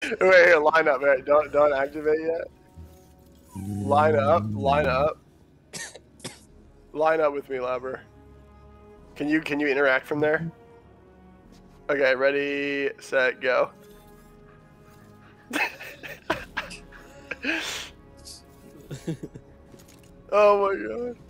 Wait, here, line up. Right, don't activate yet. Line up. Line up. Line up with me, Labber. Can you interact from there? Okay, ready, set, go. Oh my god.